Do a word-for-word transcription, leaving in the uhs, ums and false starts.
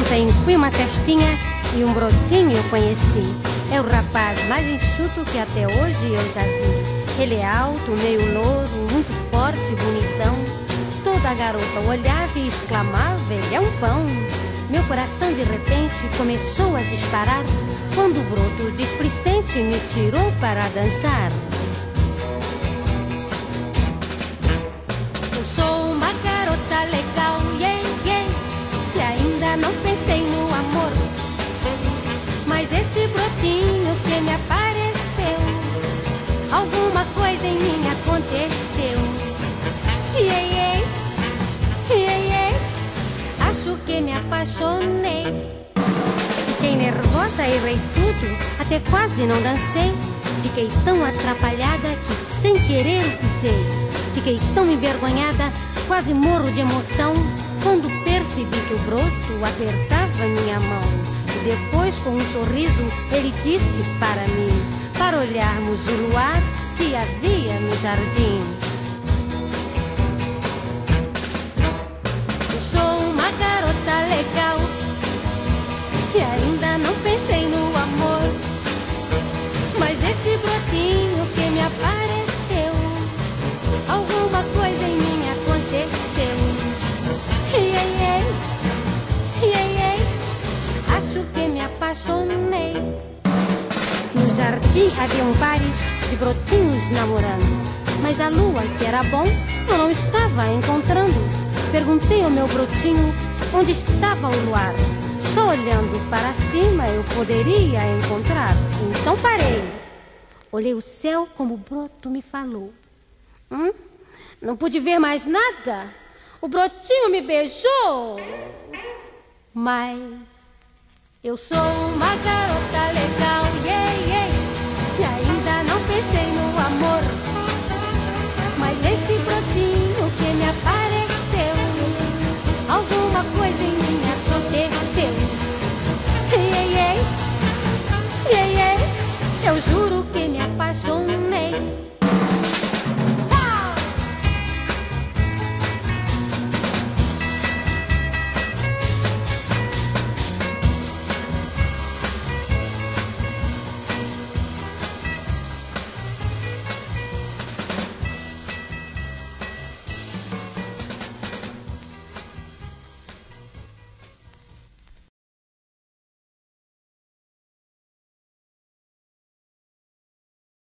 Recém fui uma festinha e um brotinho eu conheci. É o rapaz mais enxuto que até hoje eu já vi. Ele é alto, meio louro, muito forte, bonitão. Toda garota olhava e exclamava, ele é um pão. Meu coração de repente começou a disparar quando o broto displicente me tirou para dançar. Eu sou uma garota legal, yeah, yeah, e ainda não pensei no amor. Mas esse brotinho que me apareceu, alguma coisa em mim aconteceu. Yeah, yeah, yeah, yeah. Acho que me apaixonei. Fiquei nervosa, errei tudo, até quase não dancei. Fiquei tão atrapalhada que sem querer pisei. Fiquei tão envergonhada, quase morro de emoção, quando percebi que o broto apertava minha mão. E depois, com um sorriso, ele disse para mim, para olharmos o luar que havia no jardim. Eu sou uma garota legal e ainda não pensei no amor. Mas esse brotinho que me apareceu, alguma coisa em mim aconteceu. Yeah, yeah, yeah, yeah. Acho que me apaixonei. No jardim haviam pares de brotinhos namorando, mas a lua, que era bom, eu não estava encontrando. Perguntei ao meu brotinho onde estava o luar. Só olhando para cima eu poderia encontrar. Então parei. Olhei o céu como o broto me falou. Hum? Não pude ver mais nada. O brotinho me beijou. Mas eu sou uma garota legal